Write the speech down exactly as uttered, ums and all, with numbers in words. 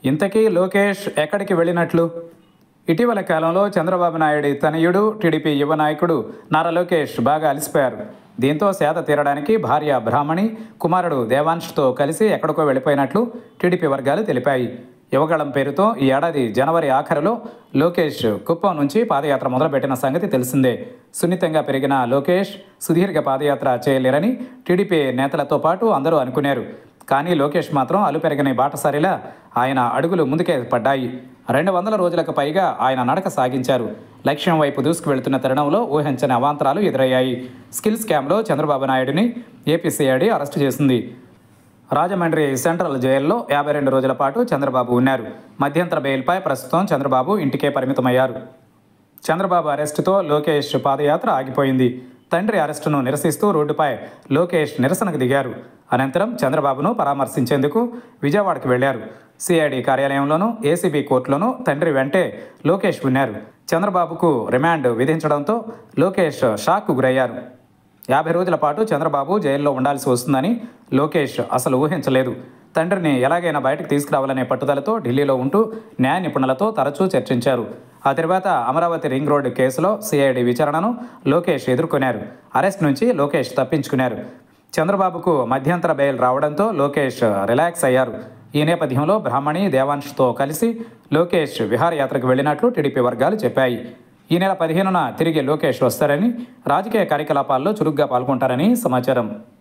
ఇంతకీ లోకేష్ ఎక్కడికి వెళ్ళినట్లు? ఇటీవల కాలంలో చంద్రబాబు నాయుడి తనయుడు టీడీపీ యువ నాయకుడు నారా లోకేష్ బాగా అలసిపోయారు. దీంతో సేద తీరడానికి భార్య బ్రాహ్మణి, కుమారుడు దేవాంష్తో కలిసి ఎక్కడికో వెళ్ళిపోయినట్లు టీడీపీ వర్గాలు తెలిపాయి. యువగళం పేరుతో ఈ ఏడాది జనవరి ఆఖరులో లోకేష్ కుప్పం నుంచి పాదయాత్ర మొదలుపెట్టిన సంగతి తెలిసిందే. సున్నితంగా పెరిగిన లోకేష్ సుదీర్ఘ పాదయాత్ర చేయలేరని టీడీపీ నేతలతో పాటు అందరూ అనుకున్నారు. కానీ లోకేష్ మాత్రం అలుపెరగని బాటసారిలా ఆయన అడుగులు ముందుకే పడ్డాయి. రెండు వందల రోజులకు పైగా ఆయన నడక సాగించారు. లక్ష్యం వైపు దూసుకు వెళుతున్న తరుణంలో ఊహించని అవాంతరాలు ఎదురయ్యాయి. స్కిల్ స్కామ్లో చంద్రబాబు నాయుడిని ఏపీ సిఐడి అరెస్టు చేసింది. రాజమండ్రి సెంట్రల్ జైల్లో యాభై రెండు రోజుల పాటు చంద్రబాబు ఉన్నారు. మధ్యంతర బెయిల్పై ప్రస్తుతం చంద్రబాబు ఇంటికే పరిమితమయ్యారు. చంద్రబాబు అరెస్టుతో లోకేష్ పాదయాత్ర ఆగిపోయింది. తండ్రి అరెస్టును నిరసిస్తూ రోడ్డుపై లోకేష్ నిరసనకు దిగారు. అనంతరం చంద్రబాబును పరామర్శించేందుకు విజయవాడకు వెళ్లారు. సిఐడి కార్యాలయంలోనూ ఏసీబీ కోర్టులోనూ తండ్రి వెంటే లోకేష్ ఉన్నారు. చంద్రబాబుకు రిమాండ్ విధించడంతో లోకేష్ షాక్కు గురయ్యారు. యాభై రోజుల పాటు చంద్రబాబు జైల్లో ఉండాల్సి వస్తుందని లోకేష్ అసలు ఊహించలేదు. తండ్రిని ఎలాగైనా బయటకు తీసుకురావాలనే పట్టుదలతో ఢిల్లీలో ఉంటూ న్యాయ నిపుణులతో తరచూ చర్చించారు. ఆ తర్వాత అమరావతి రింగ్ రోడ్డు కేసులో సిఐడి విచారణను లోకేష్ ఎదుర్కొన్నారు. అరెస్ట్ నుంచి లోకేష్ తప్పించుకున్నారు. చంద్రబాబుకు మధ్యంతర బెయిల్ రావడంతో లోకేష్ రిలాక్స్ అయ్యారు. ఈ నేపథ్యంలో బ్రాహ్మణి, దేవాంష్తో కలిసి లోకేష్ విహారయాత్రకు వెళ్ళినట్లు టీడీపీ వర్గాలు చెప్పాయి. ఈ నెల పదిహేనున తిరిగి లోకేష్ వస్తారని, రాజకీయ కార్యకలాపాల్లో చురుగ్గా పాల్గొంటారని సమాచారం.